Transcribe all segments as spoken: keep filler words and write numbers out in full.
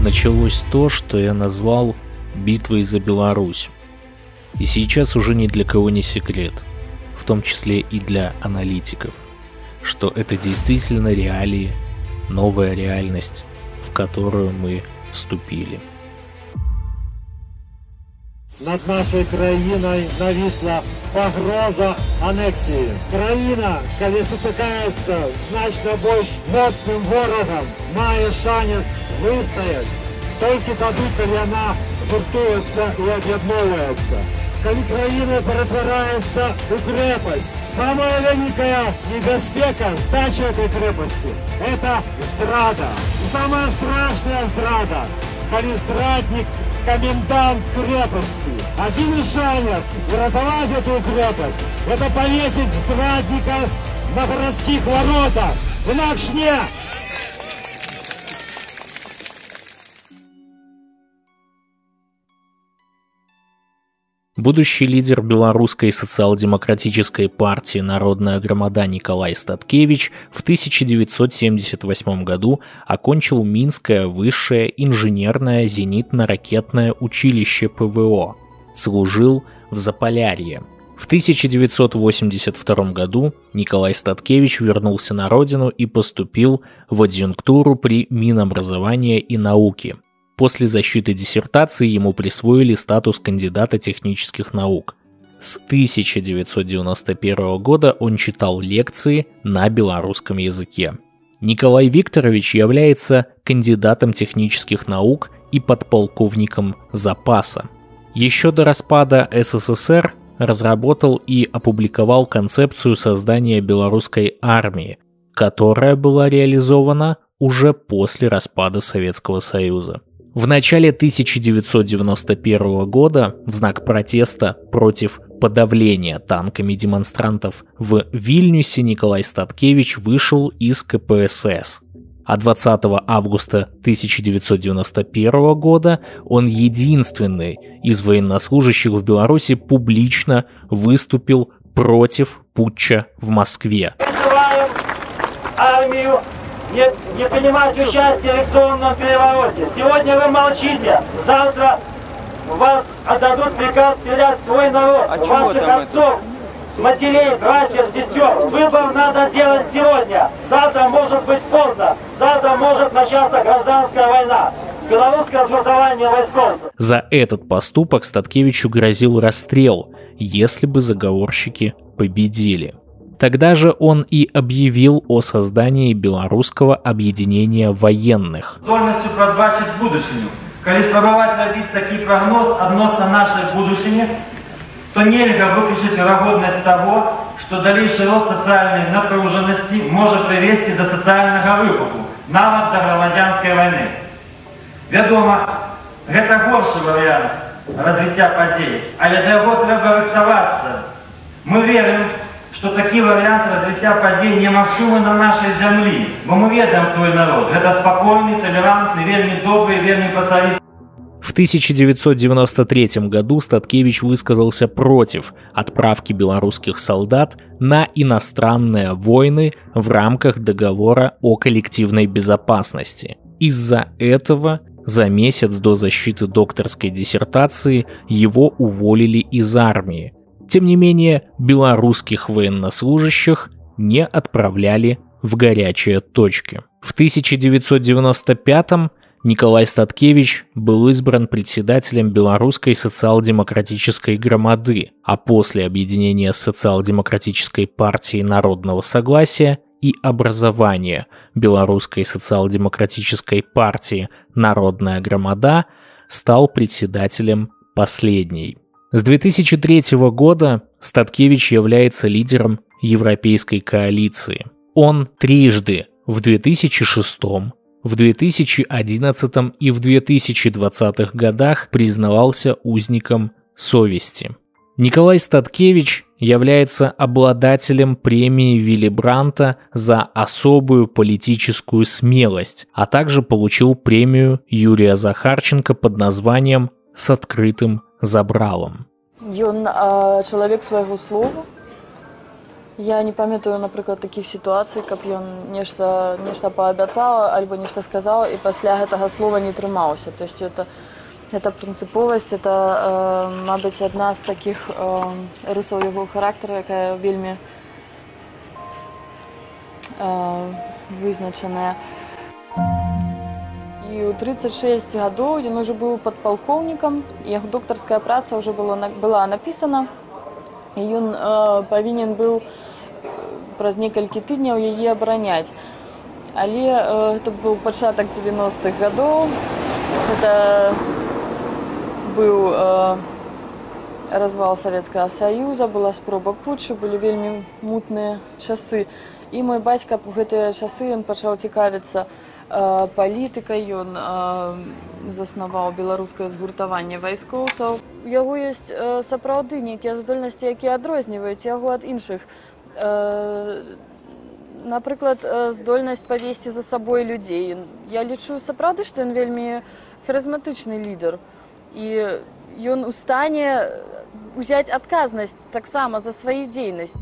началось то, что я назвал «битвой за Беларусь». И сейчас уже ни для кого не секрет, в том числе и для аналитиков, что это действительно реалии, новая реальность, в которую мы вступили. Над нашей краиной нависла погроза анексии. Краина, коли сутыкаецца значна больш моцным ворогам, мае шанец выстаяць толькі тады, калі яна гуртуецца і аб'ядноўваецца. Калі краіна ператвараецца ў крэпасць, самая вялікая небяспека сдачи этой крепости – это здрада. И самая страшная здрада, коли здрадник – комендант крепости. Один шанец уратовать эту крепость – это повесить здрадника на городских воротах. Инакш не! Будущий лидер белорусской социал-демократической партии «Народная громада» Николай Статкевич в тысяча девятьсот семьдесят восьмом году окончил Минское высшее инженерное зенитно-ракетное училище ПВО, служил в Заполярье. В тысяча девятьсот восемьдесят втором году Николай Статкевич вернулся на родину и поступил в адъюнктуру при Минобразования и науки. После защиты диссертации ему присвоили статус кандидата технических наук. С тысяча девятьсот девяносто первого года он читал лекции на белорусском языке. Николай Викторович является кандидатом технических наук и подполковником запаса. Еще до распада СССР разработал и опубликовал концепцию создания белорусской армии, которая была реализована уже после распада Советского Союза. В начале тысяча девятьсот девяносто первого года в знак протеста против подавления танками демонстрантов в Вильнюсе Николай Статкевич вышел из ка пэ эс эс. А двадцатого августа тысяча девятьсот девяносто первого года он единственный из военнослужащих в Беларуси публично выступил против путча в Москве. Призываем армию Не, не принимать участие в электронном перевороте. Сегодня вы молчите, завтра вас отдадут приказ стрелять в свой народ, а ваших отцов, матерей, братьев, сестер. Выбор надо делать сегодня. Завтра может быть поздно. Завтра может начаться гражданская война. Белорусское разформирование войсков. За этот поступок Статкевичу грозил расстрел, если бы заговорщики победили. Тогда же он и объявил о создании белорусского объединения военных. Здольностью прадбачыць будучыню. Калі спрабаваць рабіць такі прагноз адносна нашай будучыні, то нельга выключыць верагоднасць таго, што далейшы рост сацыяльнай напружанасці можа прывесці да сацыяльнага выбуху, нават да грамадзянскай вайны. Вядома, гэта горшы варыянт развіцця падзей, але да яго трэба рыхтавацца. Мы верым, что такие варианты развития падзей немагчымы на нашей земле, бо мы ведаем свой народ. Это спокойный, толерантный, вельми добрый, вельми пацанный. В тысяча девятьсот девяносто третьем году Статкевич высказался против отправки белорусских солдат на иностранные войны в рамках договора о коллективной безопасности. Из-за этого за месяц до защиты докторской диссертации его уволили из армии. Тем не менее, белорусских военнослужащих не отправляли в горячие точки. В тысяча девятьсот девяносто пятом Николай Статкевич был избран председателем Белорусской социал-демократической громады, а после объединения с Социал-демократической партией народного согласия и образования Белорусской социал-демократической партии «Народная громада» стал председателем последней. С две тысячи третьего года Статкевич является лидером Европейской коалиции. Он трижды в две тысячи шестом, в две тысячи одиннадцатом и в две тысячи двадцатых годах признавался узником совести. Николай Статкевич является обладателем премии Вилли Бранта за особую политическую смелость, а также получил премию Юрия Захарченко под названием «С открытым забралом». Ён а, чалавек свайго слова, Я не памятаю, напрыклад, такіх сітуацый, каб ён нешта нешта паабяцала альбо нешта сказаў і пасля гэтага слова не трымаўся. То есть это гэта прынцыповасць, это э, мабыць, адна з такіх э, рысаў яго характара, якая вельмі э, вызначаная. І ў тридцать шесть гадоў ён уже быў падпалкоўнікам, яго доктарская праца ўжо была, была напісана, і ён э, павінен быў праз некалькі тыдняў яе абараняць. Але э, гэта быў пачатак девяностых гадоў, гэта быў э, развал Савецкага Саюза, была спроба путчу, былі вельмі мутныя часы. І мой бацька ў гэтыя часы ён пачаў цікавіцца э, палітыкай, ён э, заснаваў беларускае згуртаванне вайскоўцаў. У яго ёсць э, сапраўды нейкія здольнасці, якія адрозніваюць яго ад іншых. Э, напрыклад, э, здольнасць павесці за сабой людзей. Я лічу сапраўды, што ён вельмі харызматычны лідар. І ён у стане узяць адказнасць таксама за свою дзейнасць.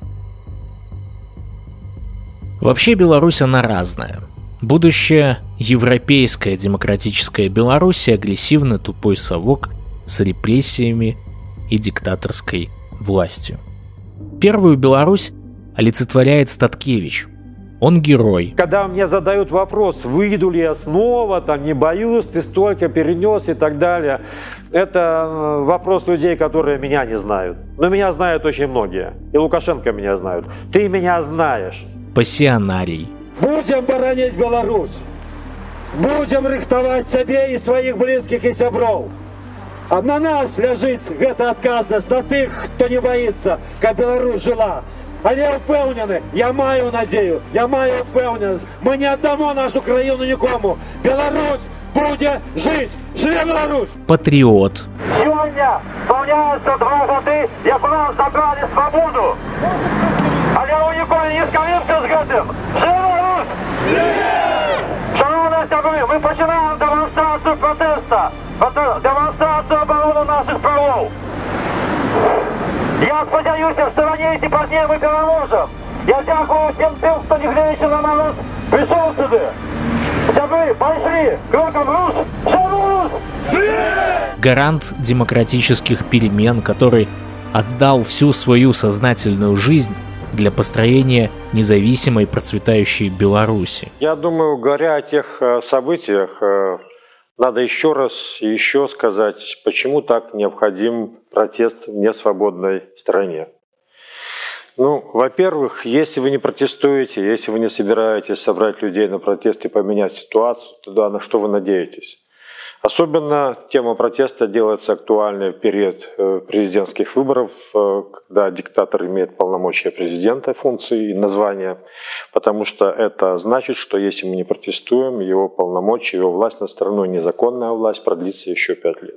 Вообще Беларусь, она разная. Будущая европейская демократическая Беларусь — агрессивный тупой совок с репрессиями и диктаторской властью. Первую Беларусь олицетворяет Статкевич. Он герой. Когда мне задают вопрос, выйду ли я снова, там, не боюсь, ты столько перенес и так далее, это вопрос людей, которые меня не знают. Но меня знают очень многие. И Лукашенко меня знают. Ты меня знаешь. Пассионарий. Будем боронить Беларусь. Будем рыхтовать себе и своих близких и сябров. А на нас ляжыць гэта адказнасць, на тых, хто не боится, каб Беларусь жила. Але ўпэўнены, я маю надзею, я маю ўпэўненасць. Мы не аддамо нашу краіну нікому. Беларусь будзе жыць. Жыве Беларусь! Патриот. Сёння спаўняюцца два гады, як у нас забралі свабоду. Але ў ніколі не скалімся з гэтым. Жыве Беларусь! Шановныя сябры, мы пачынаем дэманстрацыю пратэста, дэманстрацыю абароны нашых правоў. Я спадзяюся, што раней ці пазней мы пераможам. Я дзякую всем тым, хто нягледзячы на нас прыйшоў сюды. Сябры, пайшлі, крокам руш, шануюсь! Гарант демократических перемен, который отдал всю свою сознательную жизнь для построения независимой процветающей Беларуси. Я думаю, говоря о тех событиях, надо еще раз и еще сказать, почему так необходим протест в несвободной стране. Ну, во-первых, если вы не протестуете, если вы не собираетесь собрать людей на протест и поменять ситуацию, тогда на что вы надеетесь? Особенно тема протеста делается актуальной в период президентских выборов, когда диктатор имеет полномочия президента, функции и названия, потому что это значит, что если мы не протестуем, его полномочия, его власть над страной, незаконная власть, продлится еще пять лет.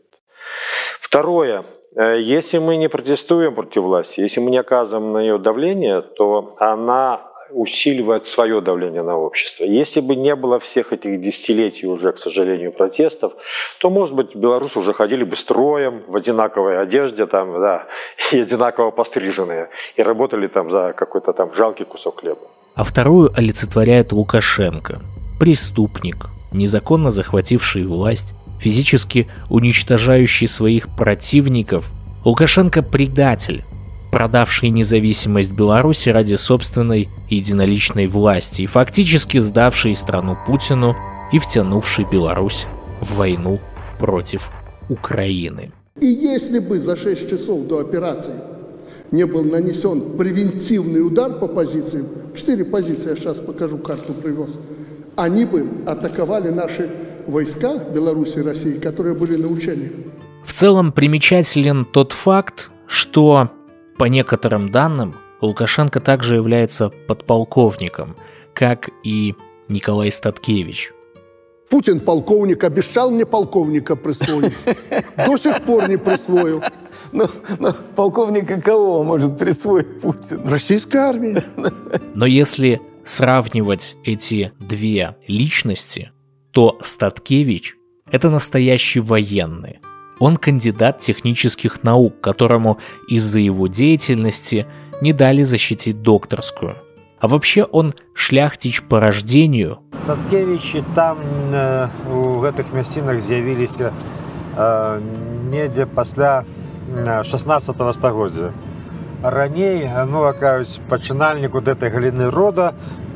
Второе. Если мы не протестуем против власти, если мы не оказываем на нее давление, то она усиливает свое давление на общество. Если бы не было всех этих десятилетий уже, к сожалению, протестов, то, может быть, белорусы уже ходили бы строем в одинаковой одежде, там, да, и одинаково постриженные, и работали там за какой-то там жалкий кусок хлеба. А вторую олицетворяет Лукашенко. Преступник, незаконно захвативший власть, физически уничтожающий своих противников. Лукашенко предатель, продавший независимость Беларуси ради собственной единоличной власти и фактически сдавший страну Путину и втянувший Беларусь в войну против Украины. И если бы за шесть часов до операции не был нанесен превентивный удар по позициям, четыре позиции, я сейчас покажу, карту привез, они бы атаковали наши войска Беларуси и России, которые были на учениях. В целом примечателен тот факт, что, по некоторым данным, Лукашенко также является подполковником, как и Николай Статкевич. Путин полковник, обещал мне полковника присвоить. До сих пор не присвоил. Но, но полковника кого может присвоить Путин? Российской армии. Но если сравнивать эти две личности, то Статкевич — это настоящий военный. Он кандидат технических наук, которому из-за его деятельности не дали защитить докторскую. А вообще он шляхтич по рождению. Статкевичи там э, у гэтых мясцінах з'явіліся э, недзе пасля шестнадцатого стагоддзя. Раней, ну, кажуць, пачынальнік вот этой галіны рода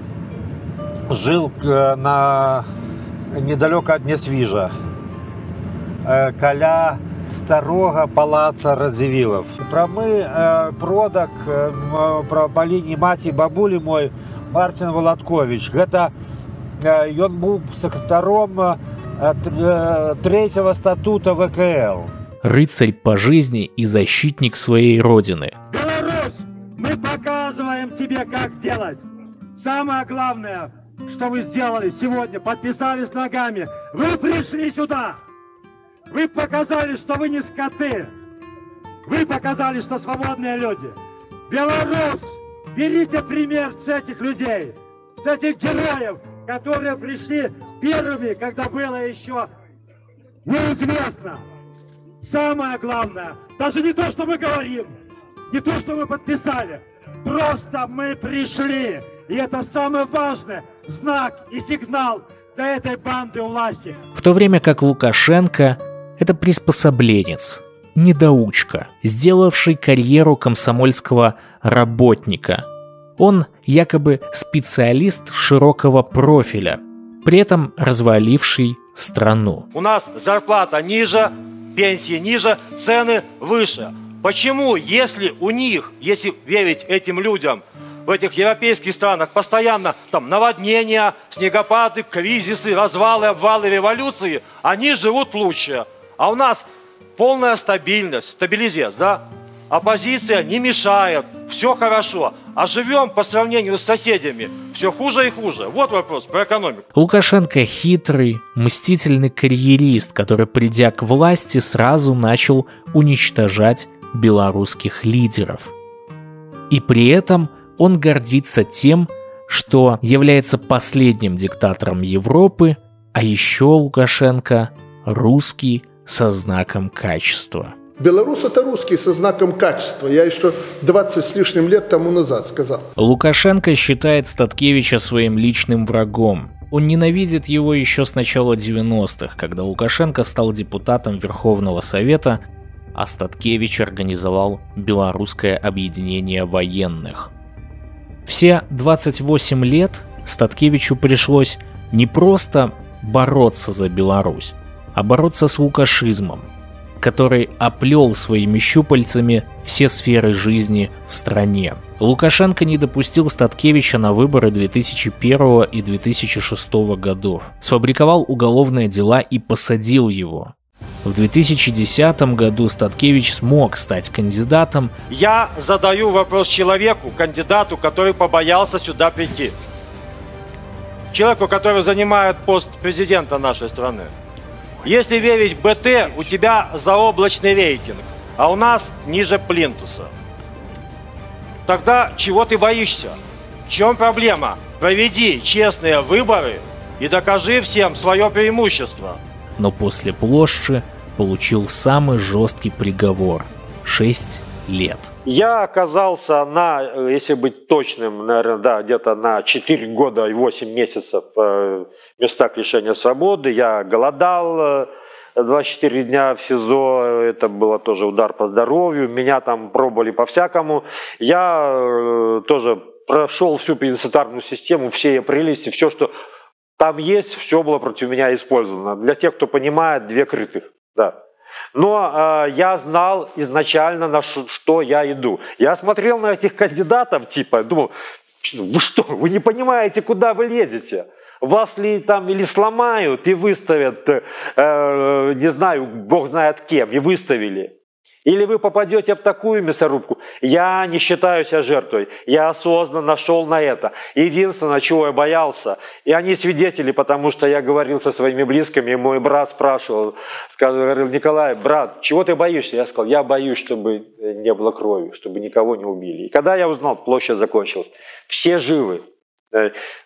жил э, на недалёка ад Нясвіжа, э, каля старога палаца Радзівілаў. Прамы э, продак э, пра па лініі маці бабулі мой Мартин Володкович. Гэта э, ён быў сакратаром э, третьего статута вэ ка эл. Рыцарь по жизни и защитник своей родины. Беларусь, мы показываем тебе, как делать. Самое главное, что вы сделали сегодня, подписались ногами. Вы пришли сюда. Вы показали, что вы не скоты. Вы показали, что свободные люди. Беларусь, берите пример с этих людей, с этих героев, которые пришли первыми, когда было еще неизвестно. Самое главное, даже не то, что мы говорим, не то, что мы подписали, просто мы пришли. И это самый важный знак и сигнал для этой банды власти. В то время как Лукашенко – это приспособленец, недоучка, сделавший карьеру комсомольского работника. Он якобы специалист широкого профиля, при этом разваливший страну. У нас зарплата ниже, пенсии ниже, цены выше. Почему, если у них, если верить этим людям, в этих европейских странах постоянно там наводнения, снегопады, кризисы, развалы, обвалы, революции, они живут лучше. А у нас полная стабильность, стабилизец, да? Оппозиция не мешает, все хорошо. А живем по сравнению с соседями все хуже и хуже. Вот вопрос про экономику. Лукашенко хитрый, мстительный карьерист, который, придя к власти, сразу начал уничтожать белорусских лидеров. И при этом он гордится тем, что является последним диктатором Европы, а еще Лукашенко русский со знаком качества. Белорус – это русский со знаком качества. Я еще двадцать с лишним лет тому назад сказал. Лукашенко считает Статкевича своим личным врагом. Он ненавидит его еще с начала девяностых, когда Лукашенко стал депутатом Верховного Совета, а Статкевич организовал Белорусское объединение военных. Все двадцать восемь лет Статкевичу пришлось не просто бороться за Беларусь, а бороться с лукашизмом, который оплел своими щупальцами все сферы жизни в стране. Лукашенко не допустил Статкевича на выборы две тысячи первого и две тысячи шестого годов, сфабриковал уголовные дела и посадил его. В две тысячи десятом году Статкевич смог стать кандидатом. Я задаю вопрос человеку, кандидату, который побоялся сюда прийти. Человеку, который занимает пост президента нашей страны. Если верить бэ тэ, у тебя заоблачный рейтинг, а у нас ниже плинтуса. Тогда чего ты боишься? В чем проблема? Проведи честные выборы и докажи всем свое преимущество. Но после площади получил самый жесткий приговор – шесть лет. Я оказался на, если быть точным, наверное, да, где-то на четыре года и восемь месяцев в местах лишения свободы. Я голодал двадцать четыре дня в СИЗО, это было тоже удар по здоровью. Меня там пробовали по-всякому. Я тоже прошел всю пенитенциарную систему, все ее прелести, все, что там есть, все было против меня использовано. Для тех, кто понимает, две крытых. Да. Но э, я знал изначально, на ш, что я иду. Я смотрел на этих кандидатов, типа, думал, вы что, вы не понимаете, куда вы лезете? Вас ли там или сломают и выставят, э, не знаю, бог знает кем, и выставили. Или вы попадете в такую мясорубку. Я не считаю себя жертвой. Я осознанно шел на это. Единственное, чего я боялся, и они свидетели, потому что я говорил со своими близкими, и мой брат спрашивал, сказал, говорил, Николай, брат, чего ты боишься? Я сказал, я боюсь, чтобы не было крови, чтобы никого не убили. И когда я узнал, площадь закончилась, все живы.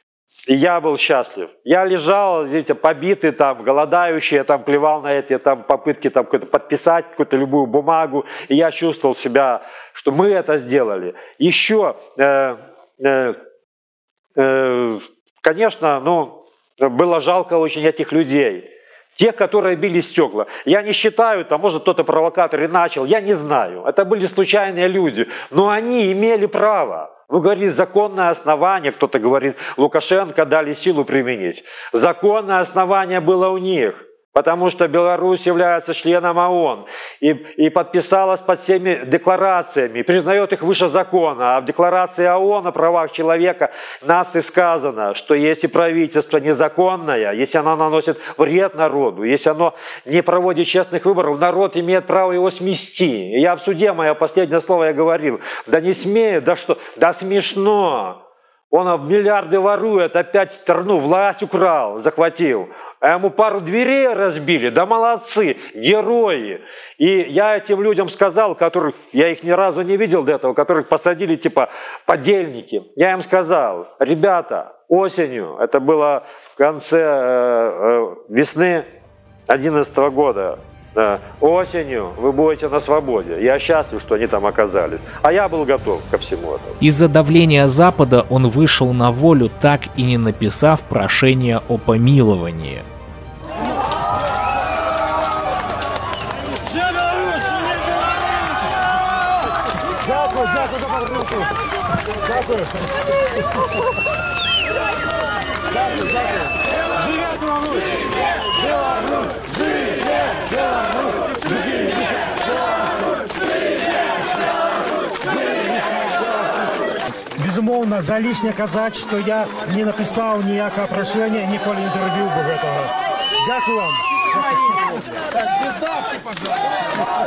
И я был счастлив. Я лежал, видите, побитый, там, голодающий, я там плевал на эти там, попытки там, подписать какую-то любую бумагу. И я чувствовал себя, что мы это сделали. Еще, э, э, э, конечно, ну, было жалко очень этих людей. Тех, которые били стекла. Я не считаю, там, может, кто-то провокатор и начал, я не знаю. Это были случайные люди. Но они имели право. Вы говорите, законное основание, кто-то говорит, Лукашенко дали силу применить. Законное основание было у них, потому что Беларусь является членом ООН и, и подписалась под всеми декларациями, признает их выше закона. А в декларации ООН о правах человека нации сказано, что если правительство незаконное, если оно наносит вред народу, если оно не проводит честных выборов, народ имеет право его смести. И я в суде, мое последнее слово я говорил, да не смею, да что, да смешно. Он миллиарды ворует, опять страну, власть украл, захватил. А ему пару дверей разбили, да молодцы, герои. И я этим людям сказал, которых, я их ни разу не видел до этого, которых посадили типа подельники. Я им сказал, ребята, осенью, это было в конце э, э, весны две тысячи одиннадцатого года, э, осенью вы будете на свободе. Я счастлив, что они там оказались. А я был готов ко всему этому. Из-за давления Запада он вышел на волю, так и не написав прошение о помиловании. Дякую, дякую за подтримку. Дякую. Дякую, дякую. Живе Беларусь! Беларусь! Живе Беларусь! Живе Беларусь! Безумовно, за лишнее казать, что я не написал ніякого прошения, ніколи не зробив би этого. Дякую вам. Так, без давки, пожалуйста.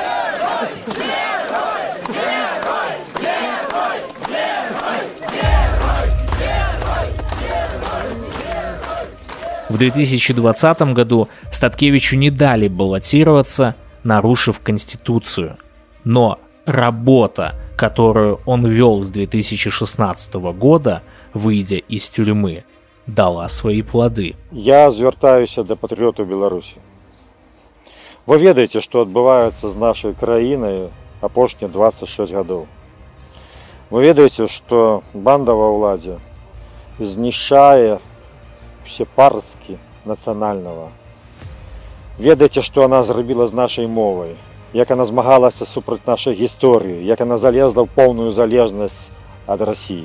В две тысячи двадцатом году Статкевичу не дали баллотироваться, нарушив Конституцию. Но работа, которую он вел с две тысячи шестнадцатого года, выйдя из тюрьмы, дала свои плоды. Я звертаюся до патріотів Білорусі. Ви ведаеце, што адбываецца з нашай краінай апошнія двадцать шесть гадоў. Вы ведаеце, што банда ва ўладзе знішчае все парасткі нацыянальнага. Ведаеце, што яна зрабіла з нашай мовай, як яна змагалася супраць нашай гісторыі, як яна залезла ў поўную залежнасць ад Расіі.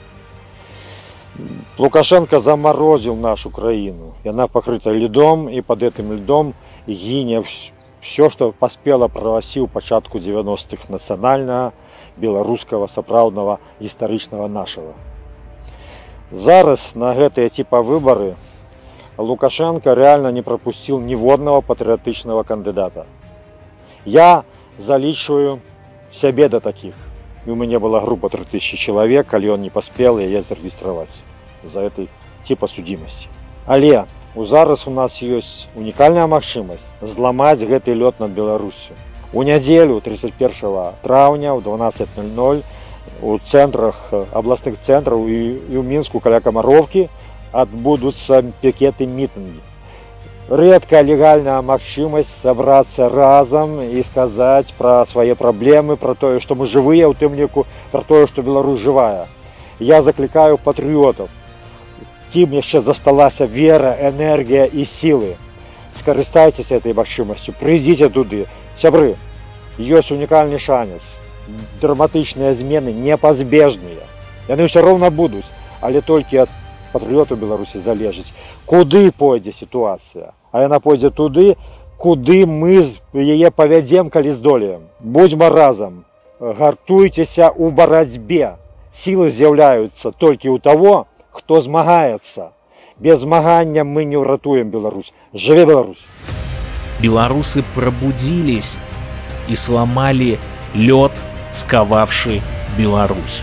Лукашенко заморозил нашу краіну. Яна пакрыта льдом, и под этим льдом гине все, что поспело прорасці ў пачатку девяностых нацыянальнага, беларускага, сапраўднага, гістарычнага нашага. Зараз на гэтыя типа выборы Лукашенко реально не пропустил ніводнага патрыятычнага кандидата. Я залічваю сябе до таких. И у меня была группа три тысячи человек, калі он не поспел яе зарегистрировать за этой типа судимости. Але зараз у нас есть уникальная магчымасць зламаць гэты лёд над Беларусью. У нядзелю тридцать первого траўня в двенадцать ноль ноль у центрах областных центров и, и у Минску каля Камаровки отбудутся пикеты, митинги. Редкая легальная магчымасць собраться разом и сказать про свои проблемы, про то, что мы живые, у тым ліку про то, что Беларусь живая. Я закликаю патриотов, кім яшчэ засталася вера, энергия и силы. Скарыстайтесь этой магчымасцю, придите туды. Сябры, есть уникальный шанец. Драматычныя змены непазбежныя. Яны ўсё роўна будуць, але толькі ад патрыётаў Беларусі залежыць, куды пойдзе сітуацыя. А яна пойдзе туды, куды мы яе павядзем, калі здолеем. Будзьма разам, гартуйцеся ў барацьбе. Сілы з'яўляюцца толькі ў таго, хто змагаецца. Без змагання мы не ўратуем Беларусь. Жыве Беларусь! Белорусы пробудились и сломали лед, сковавший Беларусь.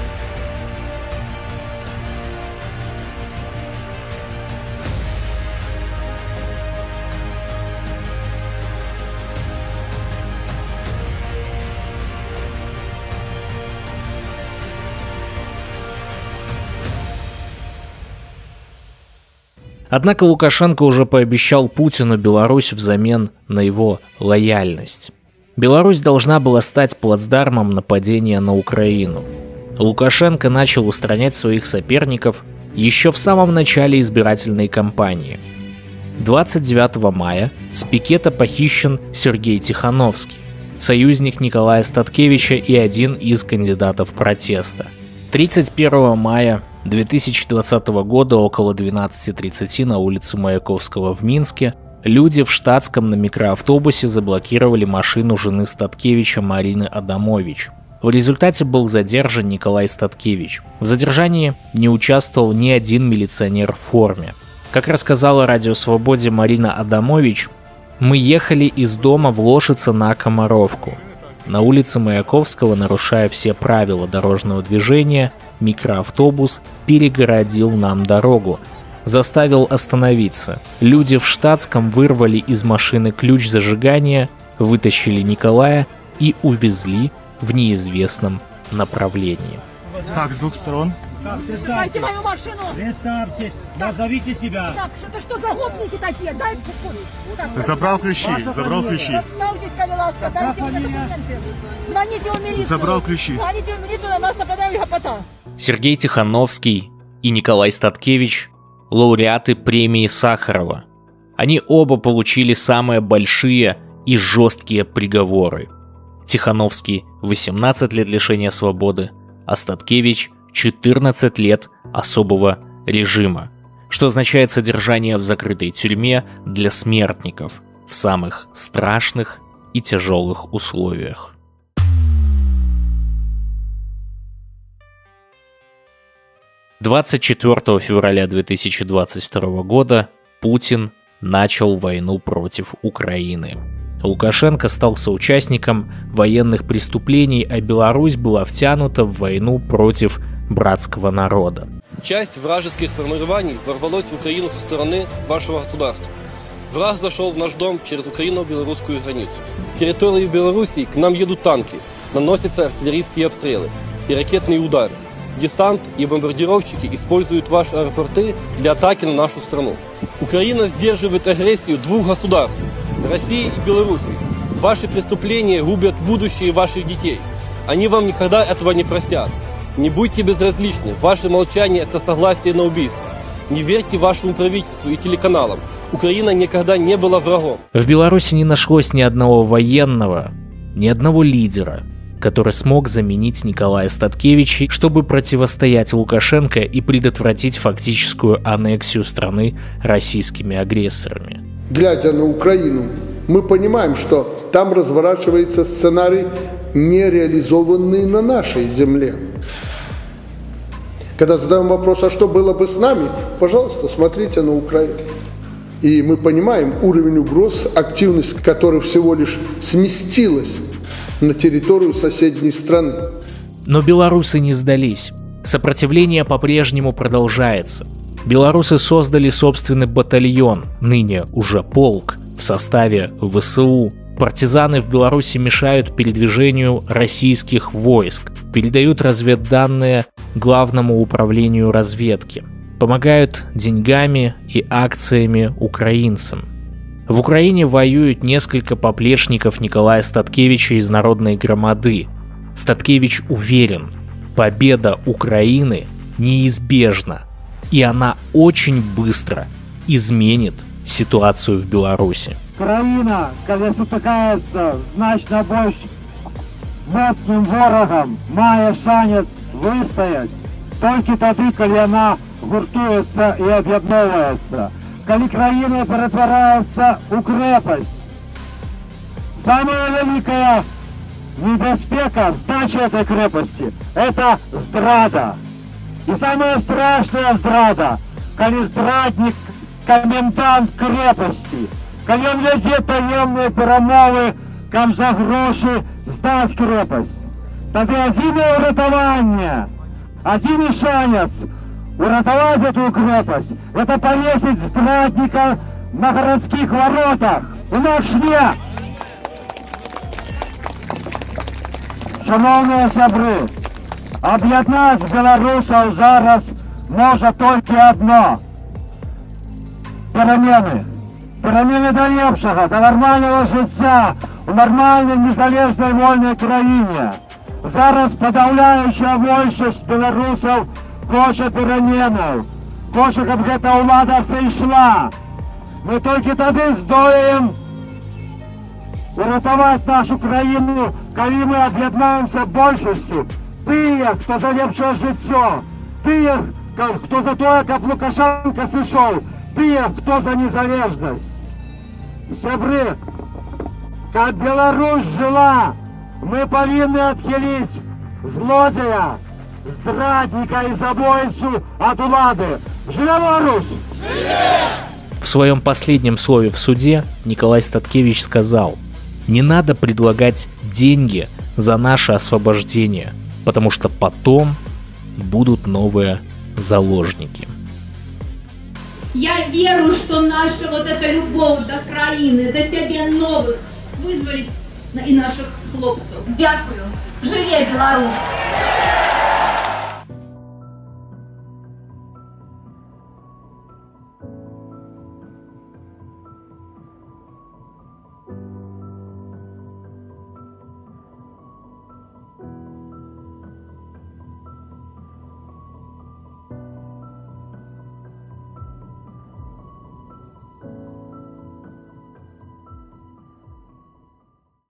Однако Лукашенко уже пообещал Путину Беларусь взамен на его лояльность. Беларусь должна была стать плацдармом нападения на Украину. Лукашенко начал устранять своих соперников еще в самом начале избирательной кампании. двадцать девятого мая с пикета похищен Сергей Тихановский, союзник Николая Статкевича и один из кандидатов протеста. тридцать первого мая две тысячи двадцатого года около двенадцати тридцати на улице Маяковского в Минске люди в штатском на микроавтобусе заблокировали машину жены Статкевича Марины Адамович. В результате был задержан Николай Статкевич. В задержании не участвовал ни один милиционер в форме. Как рассказала Радио Свободе Марина Адамович, мы ехали из дома в Лошице на Комаровку. На улице Маяковского, нарушая все правила дорожного движения, микроавтобус перегородил нам дорогу, заставил остановиться. Люди в штатском вырвали из машины ключ зажигания, вытащили Николая и увезли в неизвестном направлении. Так, с двух сторон. Так, представьте мою машину! Представьтесь, назовите себя! Так, это что за гопники такие? Дай секунду! Забрал ключи, забрал ключи. Представьтесь, Кавеласка, дайте мне документы. Звоните в милицию. Забрал ключи. Звоните в милицию, на нас нападали гопота. Сергей Тихановский и Николай Статкевич – лауреаты премии Сахарова. Они оба получили самые большие и жесткие приговоры. Тихановский – восемнадцать лет лишения свободы, а Статкевич – четырнадцать лет особого режима, что означает содержание в закрытой тюрьме для смертников в самых страшных и тяжелых условиях. двадцать четвёртого февраля две тысячи двадцать второго года Путин начал войну против Украины. Лукашенко стал соучастником военных преступлений, а Беларусь была втянута в войну против братского народа. Часть вражеских формирований ворвалась в Украину со стороны вашего государства. Враг зашел в наш дом через украино-белорусскую границу. С территории Белоруссии к нам едут танки, наносятся артиллерийские обстрелы и ракетные удары. Десант и бомбардировщики используют ваши аэропорты для атаки на нашу страну. Украина сдерживает агрессию двух государств – России и Белоруссии. Ваши преступления губят будущее ваших детей. Они вам никогда этого не простят. Не будьте безразличны. Ваше молчание – это согласие на убийство. Не верьте вашему правительству и телеканалам. Украина никогда не была врагом. В Беларуси не нашлось ни одного военного, ни одного лидера, который смог заменить Николая Статкевича, чтобы противостоять Лукашенко и предотвратить фактическую аннексию страны российскими агрессорами. Глядя на Украину, мы понимаем, что там разворачивается сценарий, не реализованный на нашей земле. Когда задаем вопрос, а что было бы с нами, пожалуйста, смотрите на Украину. И мы понимаем уровень угроз, активность которой всего лишь сместилась на территорию соседней страны. Но белорусы не сдались. Сопротивление по-прежнему продолжается. Белорусы создали собственный батальон, ныне уже полк, в составе ВСУ. Партизаны в Беларуси мешают передвижению российских войск, передают разведданные Главному управлению разведки, помогают деньгами и акциями украинцам. В Украине воюют несколько поплечников Николая Статкевича из Народной громады. Статкевич уверен, победа Украины неизбежна, и она очень быстро изменит ситуацию в Беларуси. Країна, коли сутикається значно більш моцним ворогом, має шанс вистояти тільки тоді, коли вона гуртується і об'єднується. Коли країна перетворяється у крепость. Самая великая небезпека сдачи этой крепости – это здрада. И самая страшная здрада, коли здрадник комендант крепости, коли он везет таемные перемовы, кам за гроши сдать крепость. Тогда один уратование, один шанец уратовать эту крепость – это повесить здрадника на городских воротах. Інакше. Шановні сябри, об'єднати білорусів зараз може тільки одно. переміни. Переміни до ліпшого, до нормального життя у нормальній, незалежній, вольній країні. Зараз подавляюча більшість білорусів хоче перемінів. Хоче, щоб ця влада все йшла. Ми тільки тоді здолеємо врятувати нашу країну, коли ми об'єднаємося більшістю. Тих, хто за ліпше життя, тих, хто за те, як Лукашенко зійшов, тих, хто за незалежність. Сябры, как Беларусь жила, мы повинны отхилить злодея, здрадника и забойцу от улады. Живе Беларусь! В своем последнем слове в суде Николай Статкевич сказал: «Не надо предлагать деньги за наше освобождение, потому что потом будут новые заложники». Я верю, что наша вот эта любовь до країни, до себе новых вызволит и наших хлопцев. Дякую. Живе Беларусь!